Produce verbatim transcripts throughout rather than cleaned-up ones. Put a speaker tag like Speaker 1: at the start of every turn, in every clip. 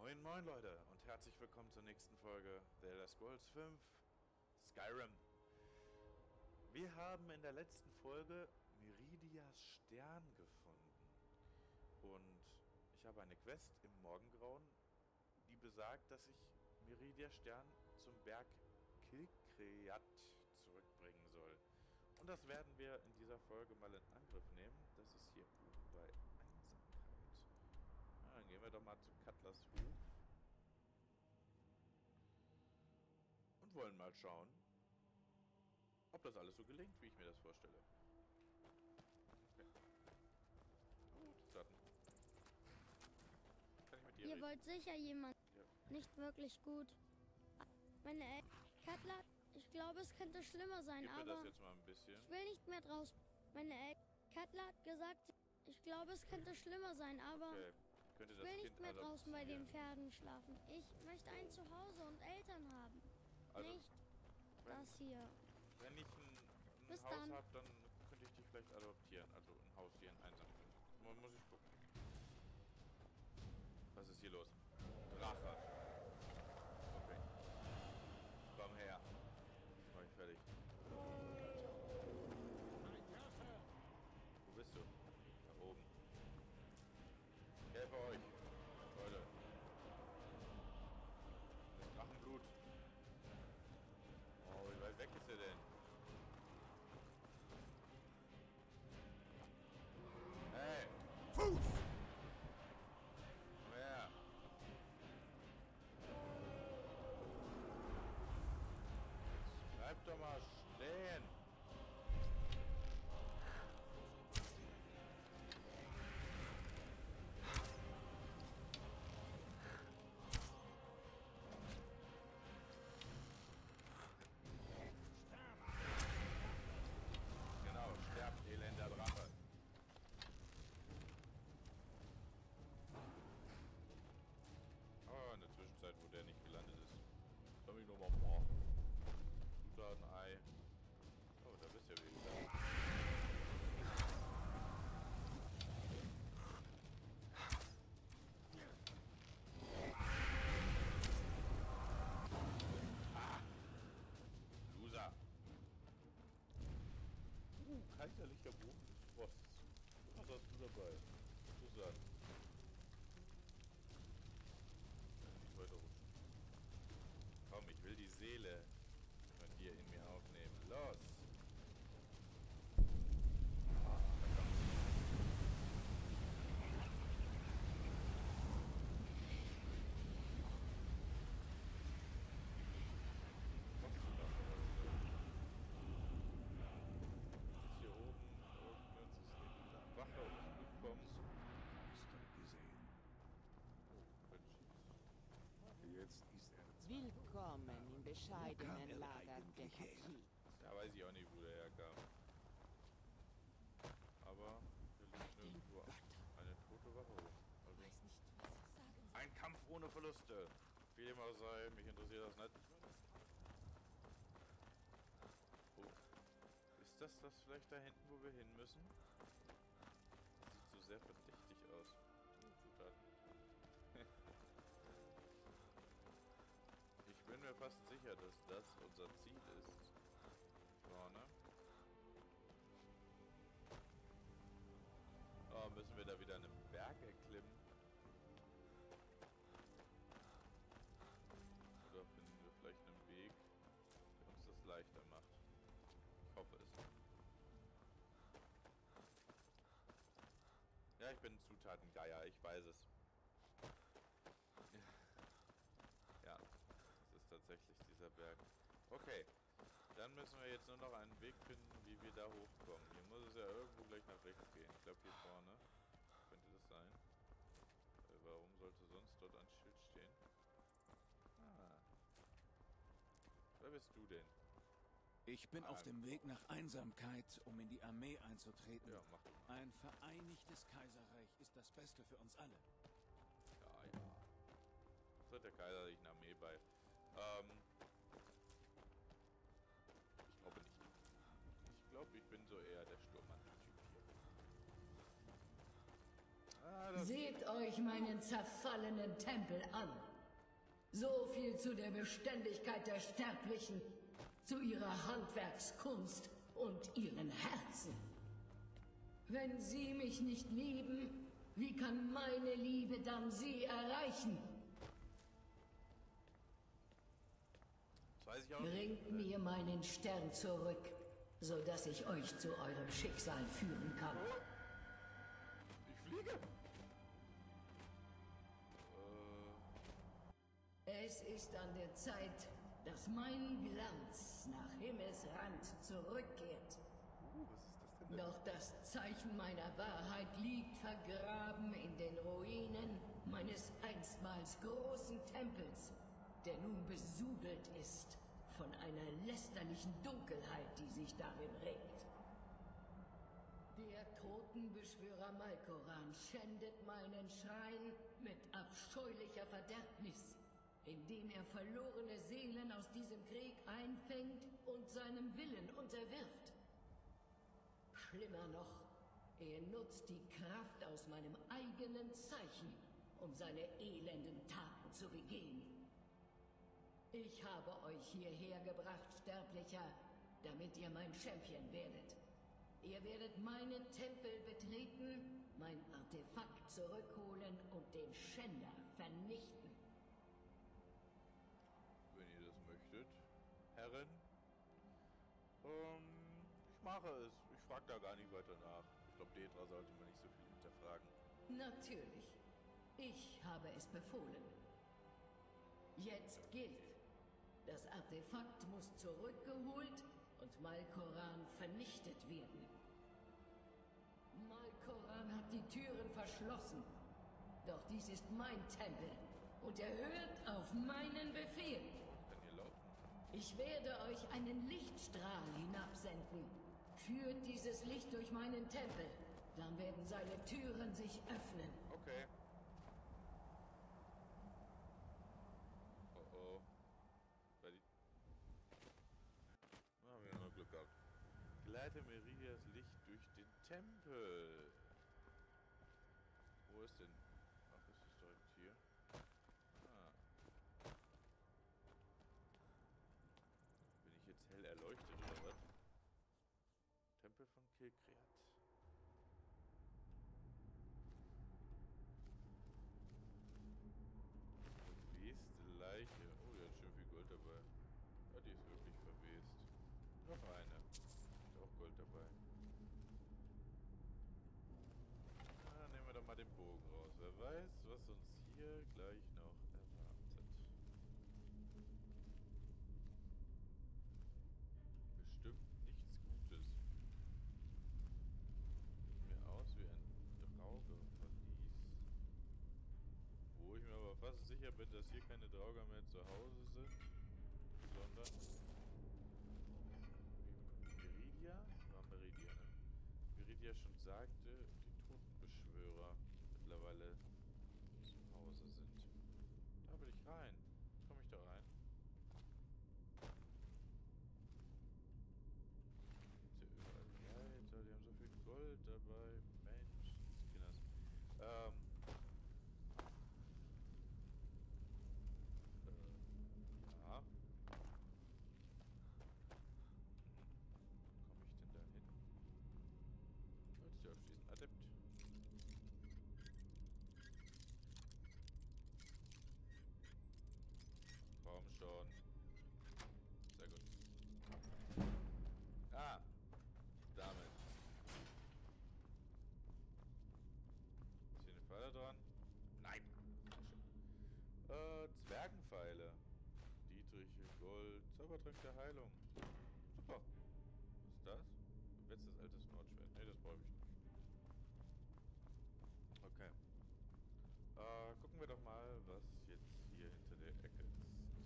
Speaker 1: Moin moin Leute und herzlich willkommen zur nächsten Folge The Elder Scrolls fünf Skyrim. Wir haben in der letzten Folge Meridias Stern gefunden und ich habe eine Quest im Morgengrauen, die besagt, dass ich Meridias Stern zum Berg Kilkreat zurückbringen soll. Und das werden wir in dieser Folge mal in Angriff nehmen. Das ist hier oben bei Einsamkeit. Ja, dann gehen wir doch mal zu Cutlers Hof und wollen mal schauen, ob das alles so gelingt, wie ich mir das vorstelle. Okay. Gut, starten. Kann ich mit dir
Speaker 2: Ihr
Speaker 1: reden?
Speaker 2: wollt sicher jemand.
Speaker 1: Ja.
Speaker 2: Nicht wirklich gut. Meine Eltern. Cutler, ich glaube, es könnte schlimmer sein,
Speaker 1: Gib mir das
Speaker 2: aber
Speaker 1: jetzt mal ein bisschen.
Speaker 2: ich will nicht mehr draus. Meine Eltern. Cutler hat gesagt, ich glaube, es könnte schlimmer sein, aber
Speaker 1: Okay. Könnte
Speaker 2: ich
Speaker 1: das
Speaker 2: will
Speaker 1: Kind
Speaker 2: nicht mehr draußen bei den
Speaker 1: adoptieren.
Speaker 2: Pferden schlafen. Ich möchte ein Zuhause und Eltern haben.
Speaker 1: Also,
Speaker 2: Nicht
Speaker 1: wenn,
Speaker 2: das hier.
Speaker 1: wenn ich ein, ein
Speaker 2: Bis
Speaker 1: Haus
Speaker 2: dann.
Speaker 1: habe, dann könnte ich dich vielleicht adoptieren. Also ein Haus hier in Einsamkeit. Mu- Muss ich gucken. Was ist hier los? Drache. Okay. Komm her. Mach ich fertig. Wo bist du? Da oben. Ich helfe euch. Leute. Das Drachenblut. Oh, wie weit weg ist er denn? Hey!
Speaker 3: Fuß!
Speaker 1: Komm her! Jetzt bleib doch mal stehen! Genau, sterbt, elender Drache! Oh, in der Zwischenzeit, wo der nicht gelandet ist. Komm ich nochmal vor. Zutaten-Ei. Oh, da bist du ja wieder. Ah! Loser! Uh, kaiserlicher Bogen des Frosts. Was hast du dabei? Interessant. Nicht weiter rutschen. Komm, ich will die Seele von dir in mir aufnehmen. Los! Ah, da kommt's. Kommst du da? Ist hier oben irgendwas ist nicht da. Wache ist gekommen.
Speaker 3: Monster gesehen.
Speaker 1: Oh, Quetschis.
Speaker 3: Jetzt ist er zwar.
Speaker 4: Willkommen im bescheidenen
Speaker 3: Wo kam er
Speaker 4: Lager der
Speaker 3: eigentlich her?
Speaker 4: Kapit.
Speaker 1: Da weiß ich auch nicht, wo der herkam. Aber hier liegt nirgendwo eine tote Wache rum.
Speaker 4: Ich weiß
Speaker 1: Also
Speaker 4: nicht, was ich sagen soll.
Speaker 1: ein Kampf ohne Verluste. Wie dem auch sei, mich interessiert das nicht. Oh. Ist das das vielleicht da hinten, wo wir hin müssen? Das sieht so sehr verdächtig aus. Oh, Zutaten. Ich bin mir fast sicher, dass das unser Ziel ist. Vorne. Oh, müssen wir da wieder einen Berg erklimmen? Oder finden wir vielleicht einen Weg, der uns das leichter macht? Ich hoffe es. Ja, ich bin ein Zutatengeier, ich weiß es. Ja, das ist tatsächlich dieser Berg. Okay, dann müssen wir jetzt nur noch einen Weg finden, wie wir da hochkommen. Hier muss es ja irgendwo gleich nach rechts gehen. Ich glaube hier vorne könnte das sein. Äh, warum sollte sonst dort ein Schild stehen? Ah. Wer bist du denn?
Speaker 5: Ich bin auf dem Weg nach Einsamkeit, um in die Armee einzutreten.
Speaker 1: Ja, mach.
Speaker 5: Ein vereinigtes Kaiserreich ist das Beste für uns alle.
Speaker 1: Ja, ja. Das hat der kaiserlichen Armee bei. Ähm. Ich glaube nicht. Ich glaube, ich bin so eher der Sturmmann-Typ hier. Ja, das
Speaker 6: Seht euch meinen zerfallenen Tempel an. So viel zu der Beständigkeit der Sterblichen, zu ihrer Handwerkskunst und ihren Herzen. Wenn sie mich nicht lieben, wie kann meine Liebe dann sie erreichen?
Speaker 1: das weiß ich auch nicht.
Speaker 6: Bringt mir meinen Stern zurück, so dass ich euch zu eurem Schicksal führen kann.
Speaker 1: Ich fliege. Äh,
Speaker 6: Es ist an der Zeit, dass mein Glanz nach Himmelsrand zurückkehrt.
Speaker 1: uh, was ist das denn?
Speaker 6: Doch das Zeichen meiner Wahrheit liegt vergraben in den Ruinen meines einstmals großen Tempels, der nun besudelt ist von einer lästerlichen Dunkelheit, die sich darin regt. Der Totenbeschwörer Malkoran schändet meinen Schrein mit abscheulicher Verderbnis, indem er verlorene Seelen aus diesem Krieg einfängt und seinem Willen unterwirft. Schlimmer noch, er nutzt die Kraft aus meinem eigenen Zeichen, um seine elenden Taten zu begehen. Ich habe euch hierher gebracht, Sterblicher, damit ihr mein Champion werdet. Ihr werdet meinen Tempel betreten, mein Artefakt zurückholen und den Schänder vernichten.
Speaker 1: Wenn ihr das möchtet, Herren. Ähm, ich mache es. Ich frage da gar nicht weiter nach. Ich glaube, Dedra sollte man nicht so viel hinterfragen.
Speaker 6: Natürlich. Ich habe es befohlen. Jetzt gilt. Das Artefakt muss zurückgeholt und Malkoran vernichtet werden. Malkoran hat die Türen verschlossen. Doch dies ist mein Tempel und er hört auf meinen Befehl.
Speaker 1: Kann ihr laufen?
Speaker 6: Ich werde euch einen Lichtstrahl hinabsenden. Führt dieses Licht durch meinen Tempel, dann werden seine Türen sich öffnen.
Speaker 1: Okay. Oh oh. Bei die... Na, haben wir noch Glück gehabt. Geleite Meridias Licht durch den Tempel. Wo ist denn? Ach, ist es direkt hier? Ah. Bin ich jetzt hell erleuchtet oder was? Tempel von Kilkreat. Verweste Leiche. Oh, die hat schön viel Gold dabei. Ja, die ist wirklich verwest. Noch eine. Ist auch Gold dabei. Na, dann nehmen wir doch mal den Bogen raus. Wer weiß, was uns hier gleich noch erwartet. Bestimmt nichts Gutes. Sieht mir aus wie ein Draugerverlies. Wo ich mir aber fast sicher bin, dass hier keine Drauger mehr zu Hause sind. Sondern Meridia? War Meridia, ne? Meridia schon sagte, die Totenbeschwörer mittlerweile zu Hause sind. Da will ich rein. Komm ich da rein? Gibt's hier überall Leiter, die haben so viel Gold dabei. Mensch, Kinders. Ähm. Äh, ja. Komme ich denn da hin? Holztür aufschließen. Adept. Komm schon. Sehr gut. Ah. Damit. Ist hier eine Pfeile dran? Nein. Sehr schön. Äh, Zwergenpfeile. Dietriche, Gold, Zaubertrank der Heilung. Super. Was ist das? Letztes altes Nordschwert. Ne, das brauche ich nicht. Okay. Äh, gucken wir doch mal, was jetzt hier hinter der Ecke ist.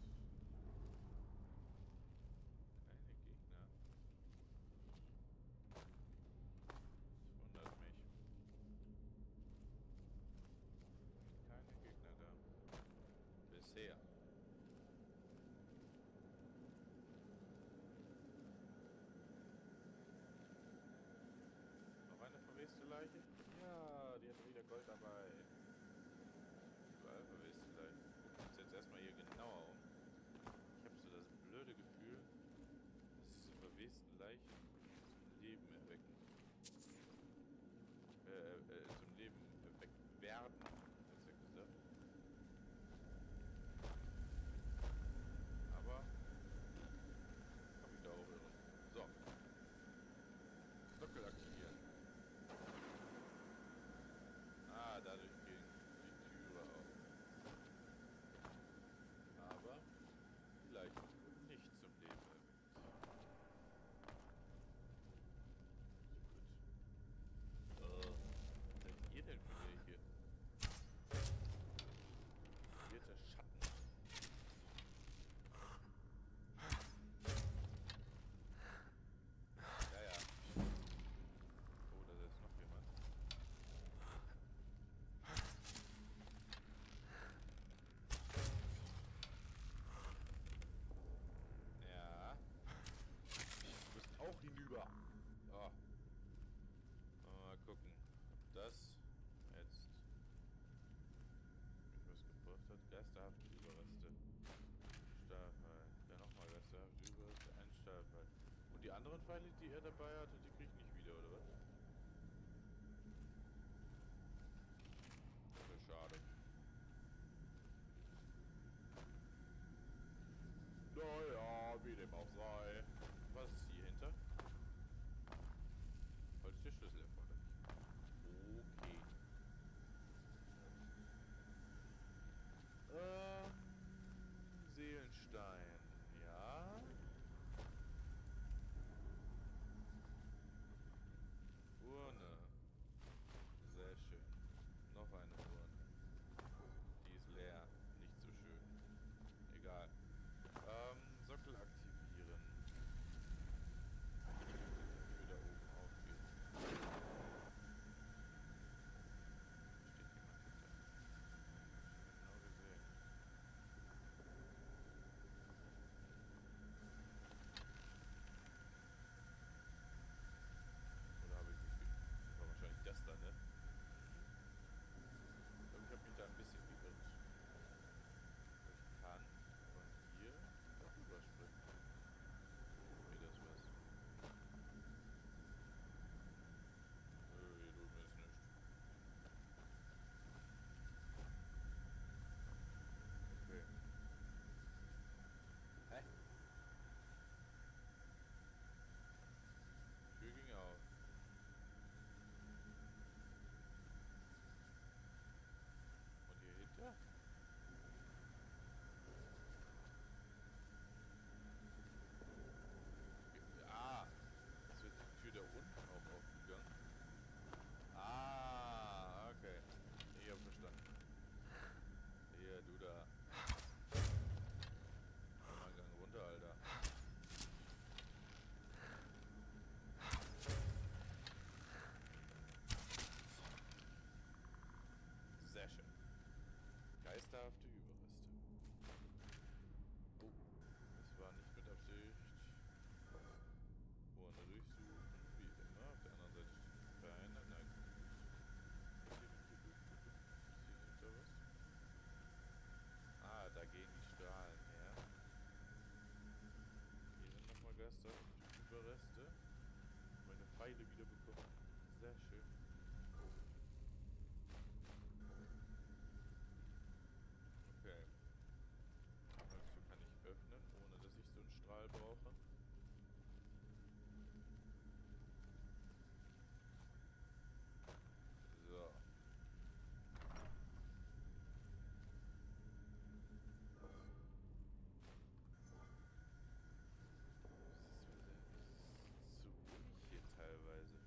Speaker 1: Keine Gegner. Das wundert mich. Keine Gegner da. Bisher. Noch Leichen zum Leben erwecken. Äh, äh, zum Leben erweckt werden, besser gesagt. Aber kann mich da auch irren. So. Sockel aktivieren. Ah, dadurch ging die Türe auf. Aber die Leichen wurden nicht zum Leben erweckt. Gut. Äh, was seid ihr denn für welche? Jetzt der Schatten. Ja, ja. Oh, da ist noch jemand. Ja. Du bist auch hinüber. Oh. Mal gucken, ob das jetzt mich was gebracht hat. Geisterhafte Überreste. Stahlpfeil. Ja, nochmal geisterhafte Überreste. Ein Stahlpfeil. Und die anderen Pfeile, die er dabei hatte, die krieg ich nicht wieder, oder was? Das ist schade. Naja, wie dem auch sei. Was ist hier hinter? Heute ist der Schlüssel erforderlich. Okay. Ähm, Seelenstein. Ja. Urne. Sehr schön. Noch eine Urne. Die ist leer. Nicht so schön. Egal. Ähm, Sockel aktivieren. Die Tür da oben aufgeht. Steht jemand hinter? Genau gesehen. Oder habe ich mich ge... Das war wahrscheinlich das da, ne? Ich glaube, ich habe mich da ein bisschen geirrt. Ich kann von hier darüber springen. Nee, das was. Nö, hier drüben ist nichts. Okay. Hä? Tür ging auf. Und hier hinter? Ah, jetzt wird die Tür da unten auch aufgegangen. Ah, okay. Ich hab verstanden. Hier, du da. Komm mal einen Gang runter, Alter. Sehr schön. Geisterhafte Überreste. Oh, das war nicht mit Absicht. Urne durchsuchen, wie immer. Auf der anderen Seite steht keiner. Nein. Was hier denn hier durch? Ist hier hinter was? Ah, da gehen die Strahlen her. Hier sind nochmal geisterhafte Überreste. Meine Pfeile wieder bekommen. Sehr schön. Okay. Also kann ich öffnen, ohne dass ich so einen Strahl brauche. So. Es ist zu ruhig hier teilweise.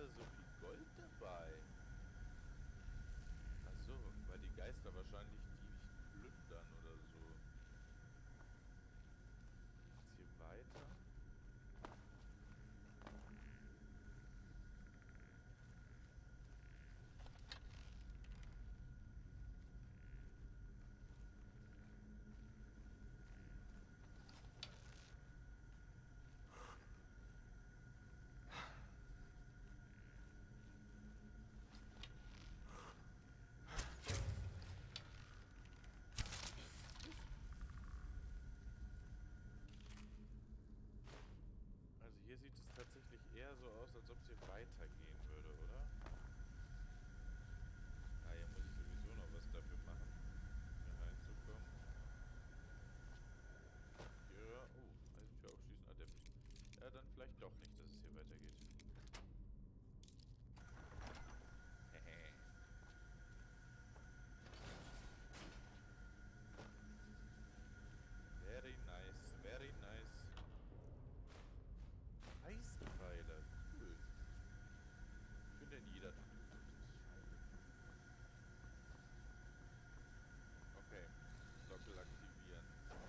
Speaker 1: alle so viel Gold dabei? Achso, weil die Geister wahrscheinlich die plündern oder so. Jetzt hier weiter. Also hier sieht es tatsächlich eher so aus, als ob es hier weitergehen würde, oder? Ah, hier muss ich sowieso noch was dafür machen, hier reinzukommen. Hier, oh, Eisentür aufschließen, adept. Ja, dann vielleicht doch nicht, dass es hier weitergeht. Hehe. Very nice, very nice. Eispfeile, cool. Ich finde in jeder Tür okay, Sockel aktivieren.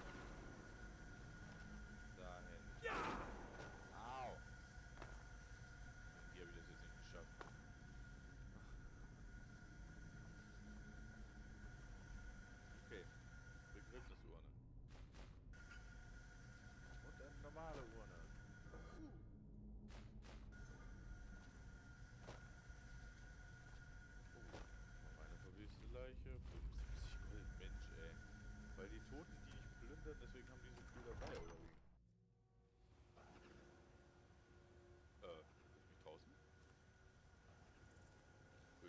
Speaker 1: Dahin. Ja! Au! Irgendwie habe ich das jetzt nicht geschafft. Okay, Begriffnisurne. Und eine normale Urne. Oh, noch eine verweste Leiche. fünfundsiebzig Gold, Mensch, ey. Weil die Toten, die nicht plündern, deswegen haben die so viel dabei, oder wie? Äh, ist mich draußen? Äh.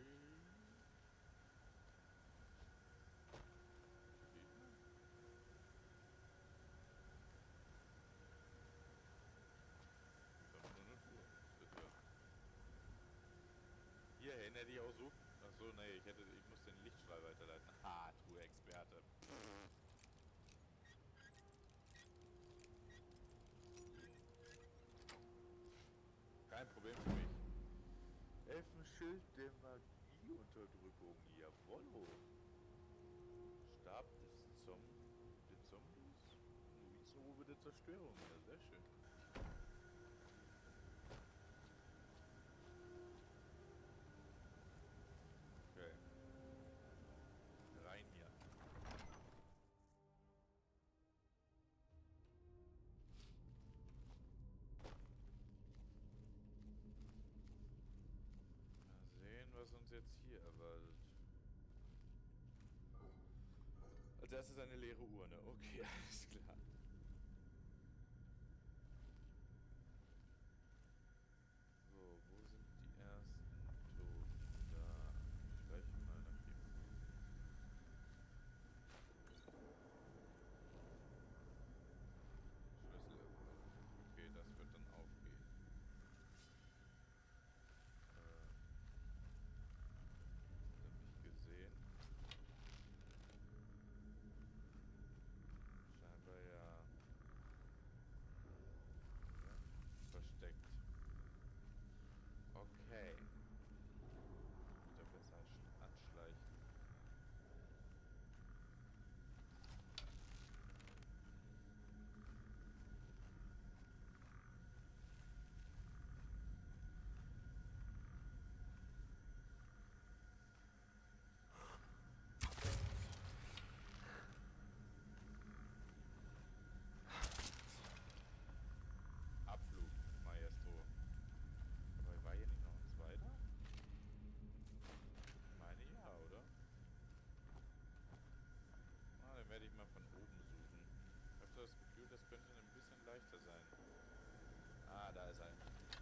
Speaker 1: Gegner? fünfhundert Uhr, bitte. Hierhin hätte ich auch so... Achso, nee, ich hätte... Ich muss den Lichtstrahl weiterleiten. Ha, du Experte. Kein Problem für mich. Elfenschild der Magieunterdrückung. Jawollo. Stab des Zom der Zombies. Novizenruhe der Zerstörung. Ja, sehr schön. Okay. Rein hier. Mal sehen, was uns jetzt hier erwartet. Als erstes eine leere Urne. Okay, alles klar. So, wo sind die ersten Toten? Da. Ich schleiche mal nach hier. Schlüssel. Okay, das wird dann aufgehen. Äh. Hat er mich gesehen? Scheinbar ja. Ja. Versteckt. Okay. Wieder besser sch- anschleichen. Abflug, Maestro. Aber war hier nicht noch ein zweiter? Meine ja, oder? Ah, dann werde ich mal von oben suchen. Ich habe so das Gefühl, das könnte ein bisschen leichter sein. Ah, da ist er.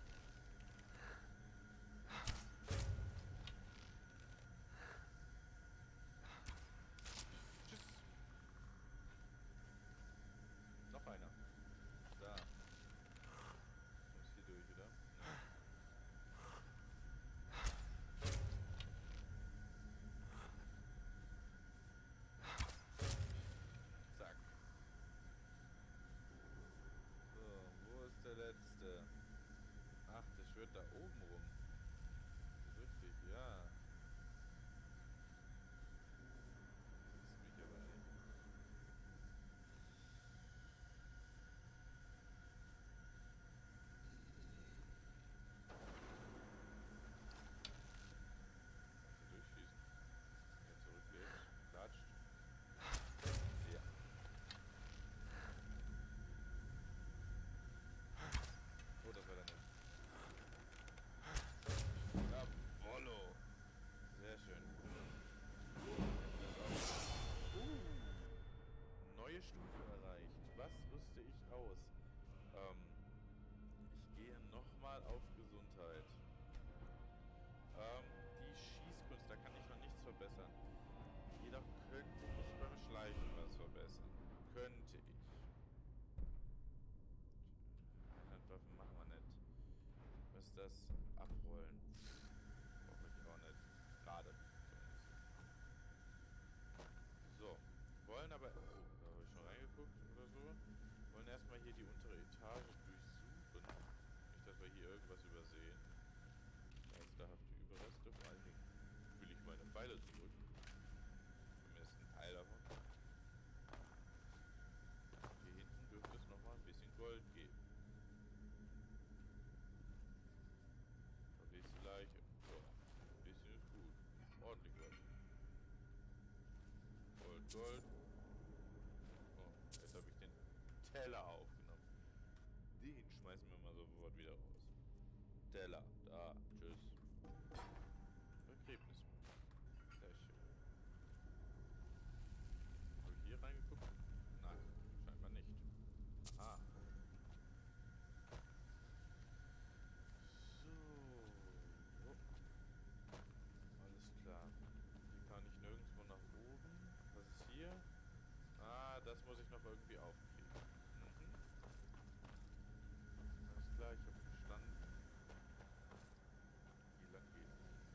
Speaker 1: Tschüss. Noch einer. Da. Muss hier durch, oder? Ja. Zack. So, wo ist der letzte? Ach, der schwirrt da oben rum. verbessern. Jedoch könnte ich beim Schleichen was verbessern. Könnte ich. Handwaffen machen wir nicht. Was das abrollen? Brauche ich auch nicht. Gerade. So. Wollen aber... Oh, da habe ich schon reingeguckt oder so. Wollen erstmal hier die untere Etage durchsuchen. Nicht, dass wir hier irgendwas übersehen. Geisterhafte Überreste. Vor allen Dingen will ich meine Pfeile zurück. Zumindest ein Teil davon. Hier hinten dürfte es nochmal ein bisschen Gold geben. Verweste Leiche. So, ein bisschen ist gut. Ordentlich Gold. Gold, Gold. Oh, jetzt habe ich den Teller aufgenommen. Den schmeißen wir mal sofort wieder raus. Teller, da, tschüss. Begräbnis. Sehr schön. Habe ich hier reingeguckt? Nein, scheinbar nicht. Aha. So. Alles klar. Hier kann ich nirgendwo nach oben. Was ist hier? Ah, das muss ich noch irgendwie aufkriegen. Mhm. Alles klar, ich habe verstanden. Hier lang geht's.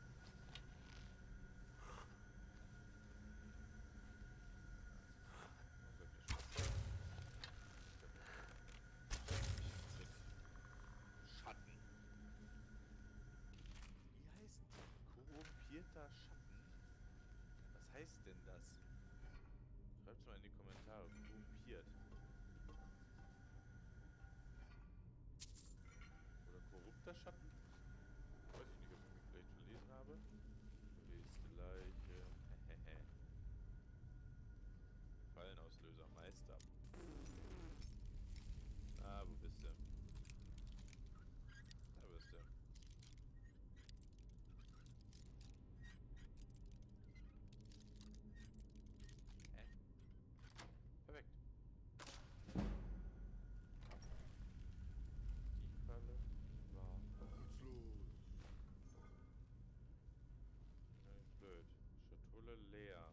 Speaker 1: Schatten. Wie heißt korrumpierter Schatten? Was heißt denn das? Schreibt's mal in die Kommentare. Korrumpiert. Oder korrupter Schatten? Weiß ich nicht, ob ich mich vielleicht verlesen habe. Verweste Leiche. Hehehe. Fallenauslöser Meister. Ah, wo bist du? Da bist du. Hä? Perfekt. Die Falle war...
Speaker 3: Geht's los.
Speaker 1: Ja, blöd. Schatulle leer.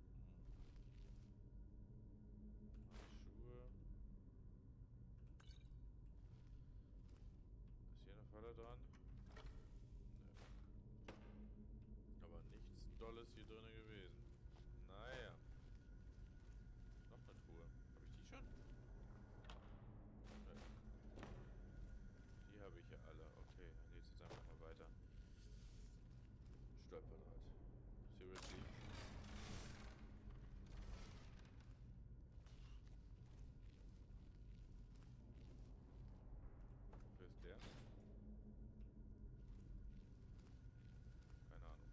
Speaker 1: Hm. Schuhe. Ist hier eine Falle dran? Nö. Aber nichts Dolles hier drin gewesen. Naja. Noch eine Truhe. Habe ich die schon? Nö. Die habe ich ja alle. Okay, dann geht's jetzt einfach mal weiter. Stolperdraht. Seriously? Wer ist der? Keine Ahnung.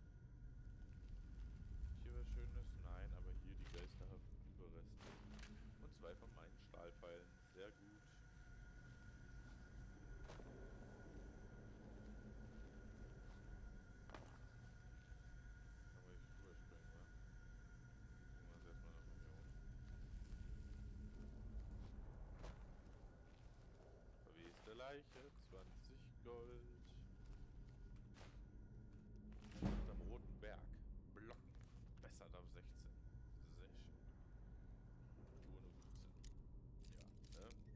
Speaker 1: Hier was Schönes? Nein, aber hier die geisterhaften Überreste. Und zwei von meinen Stahlpfeilen. Sehr gut. Kann man nicht rüberspringen, wa? Gucken wir uns erstmal noch hier um. Verweste Leiche, zwanzig Gold. Schlacht am Roten Berg. Blocken. Verbessert auf sechzehn. Sehr schön. Uhr nur fünfzehn. Ja, ne?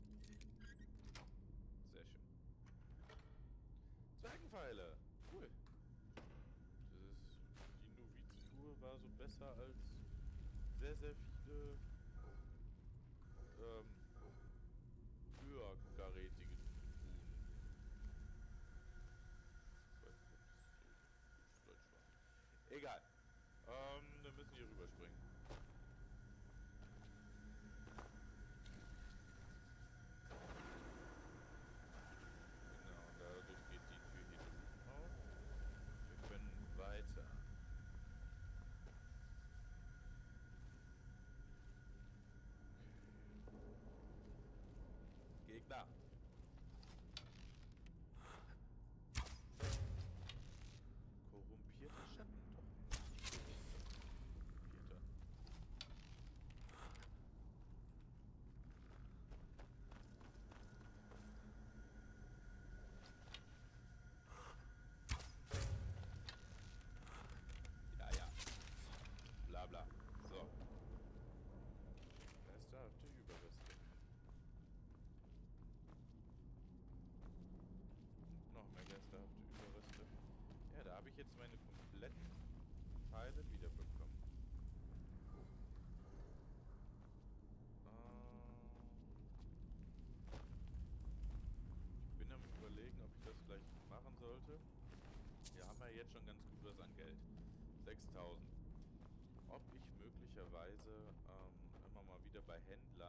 Speaker 1: Sehr schön. Zwergenpfeile. Cool. Dieses, die Noviz-Tour war so besser als sehr, sehr viele ähm, höherkarätige Touren. Ich weiß nicht, ob das so Deutsch war. Egal. Ähm, wir müssen hier rüberspringen. Genau, dadurch geht die Tür hier drüben auf. Wir können weiter. Gegner. Korrumpierter Schatten doch. Korrumpierter. Ja, ja. ich jetzt meine kompletten Pfeile wiederbekommen? Ich bin am Überlegen, ob ich das vielleicht machen sollte. Wir haben ja jetzt schon ganz gut was an Geld. sechstausend. Ob ich möglicherweise ähm, immer mal wieder bei Händlern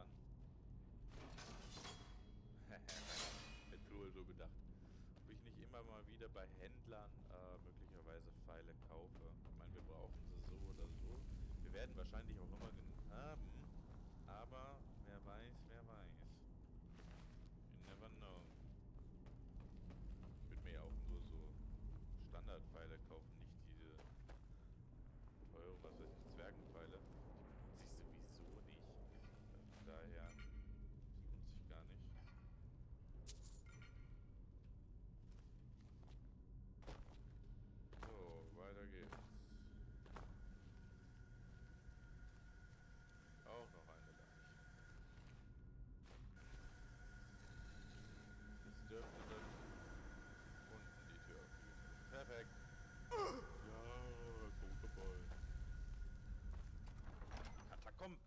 Speaker 1: hätte wohl so gedacht. Ob ich nicht immer mal wieder bei Händlern äh, möglicherweise Pfeile kaufe. Ich meine, wir brauchen sie so oder so. Wir werden wahrscheinlich auch immer genug haben. Aber wer weiß, wer weiß. You never know. Ich würde mir ja auch nur so Standardpfeile kaufen, nicht diese teure, was weiß ich, Zwergenpfeile. Die benutze ich sowieso nicht. Von daher, das lohnt sich gar nicht. So, weiter geht's. Auch noch eine Leiche. Jetzt dürfte dann unten die Tür aufgehen. Perfekt. Ja, guter Ball. Katakomben.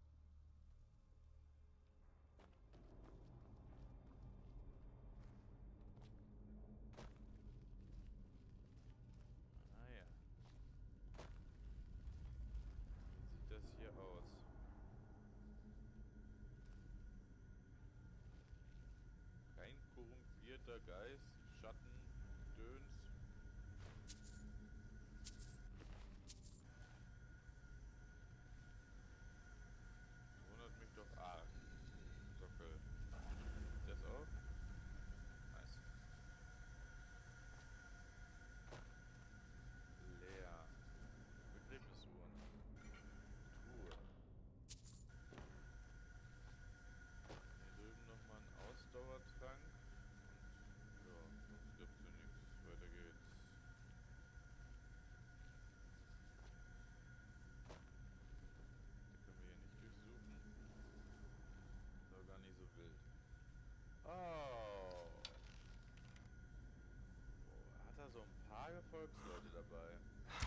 Speaker 1: Ah ja. Wie sieht das hier aus? Kein korrumpierter Geist, Schatten, Döns. Wundert mich doch arg. Sockel. Das auch? Nice. Leer. Begräbnisuhren. Truhe. Hier drüben nochmal ein Ausdauertrank. Und ja, sonst gibt's hier nichts. Weiter geht's. Da können wir hier nicht durchsuchen. Ist aber gar nicht so wild. Oh. Oh, hat er so ein paar Gefolgsleute dabei?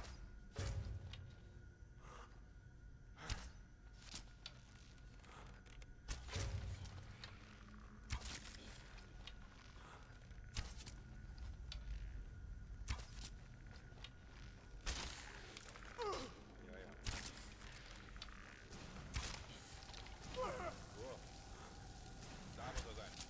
Speaker 1: Ja, ja. Oh. Da muss er sein.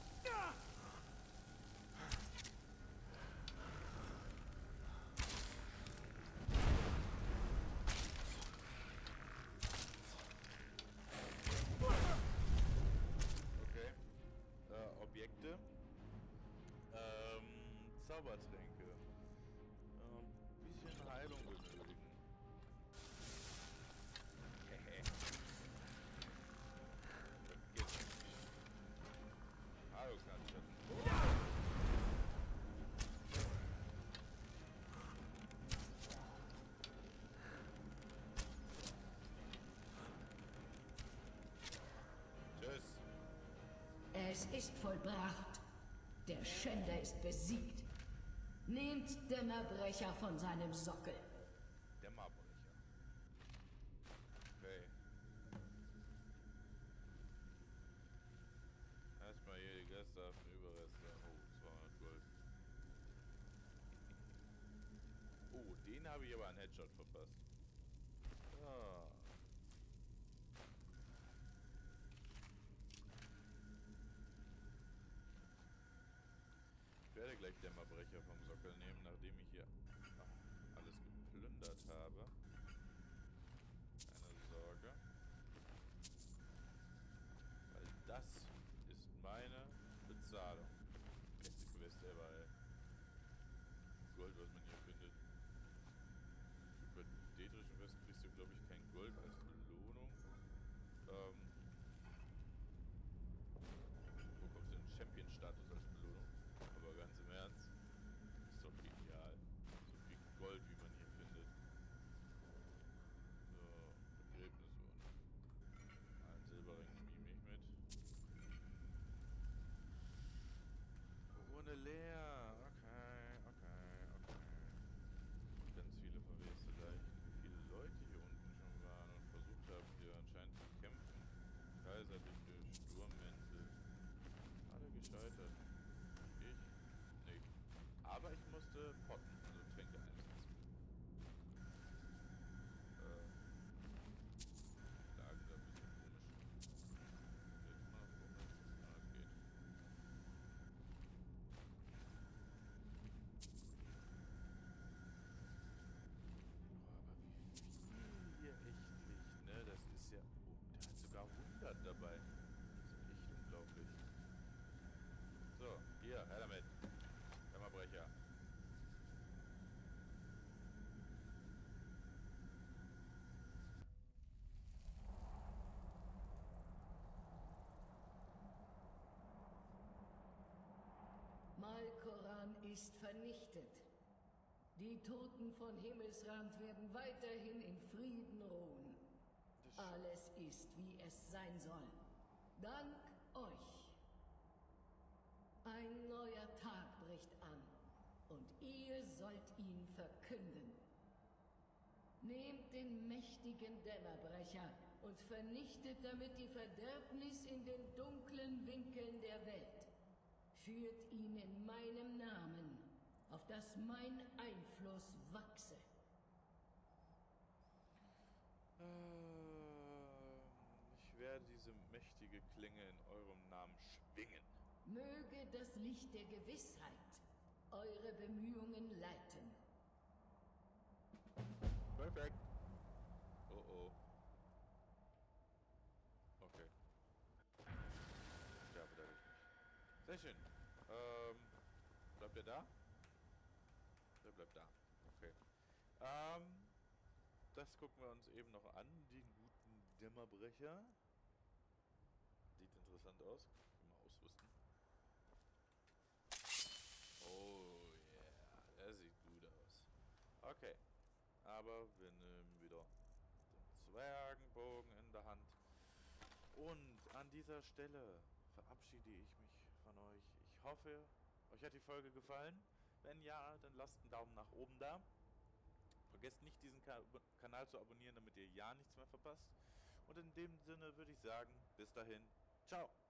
Speaker 1: Okay. Äh, Objekte. Ähm, Zaubertränke. Ähm, bisschen Heilung benötigen. Hehe. Vergiss. Hallo, Kantschatten. Tschüss.
Speaker 6: Es ist vollbracht. Der Schänder ist besiegt. Nehmt Dämmerbrecher von seinem Sockel.
Speaker 1: Dämmerbrecher. Okay. Erstmal hier die geisterhaften Überreste. Oh, zweihundert Gold. Oh, den habe ich aber einen Headshot verpasst. Ah. Ich werde gleich Dämmerbrecher vom Sockel nehmen, nachdem ich hier ah, alles geplündert habe. Keine Sorge. Weil das ist meine Bezahlung. Beste Quest ever, ey. Gold, was man hier findet. Für dätrischen Quest kriegst du, glaube ich, kein Gold als Belohnung. Ähm. Wo kommst du denn Champion-Status als Belohnung? Aber ganz im Ernst, ist doch genial. So viel Gold, wie man hier findet. So, Begräbnisuhren. Ein Silberring nehme ich mit. Urne leer. Okay, okay, okay. her damit. Dämmerbrecher.
Speaker 6: Malkoran ist vernichtet. Die Toten von Himmelsrand werden weiterhin in Frieden ruhen. Alles ist, wie es sein soll. Dank euch. Ein neuer Tag bricht an und ihr sollt ihn verkünden. Nehmt den mächtigen Dämmerbrecher und vernichtet damit die Verderbnis in den dunklen Winkeln der Welt. Führt ihn in meinem Namen, auf dass mein Einfluss wachse.
Speaker 1: Ähm, ich werde diese mächtige Klinge in eurem Namen schwingen.
Speaker 6: Möge das Licht der Gewissheit eure Bemühungen leiten.
Speaker 1: Perfekt. Oh oh. Okay. Ich sterbe dadurch nicht. Sehr schön. Ähm, bleibt ihr da? Der bleibt da. Okay. Ähm, das gucken wir uns eben noch an. Den guten Dämmerbrecher. Sieht interessant aus. Mal ausrüsten. Oh yeah. Er sieht gut aus. Okay. Aber wir nehmen wieder den Zwergenbogen in der Hand. Und an dieser Stelle verabschiede ich mich von euch. Ich hoffe, euch hat die Folge gefallen. Wenn ja, dann lasst einen Daumen nach oben da. Vergesst nicht, diesen Ka- Kanal zu abonnieren, damit ihr ja nichts mehr verpasst. Und in dem Sinne würde ich sagen, bis dahin, ciao.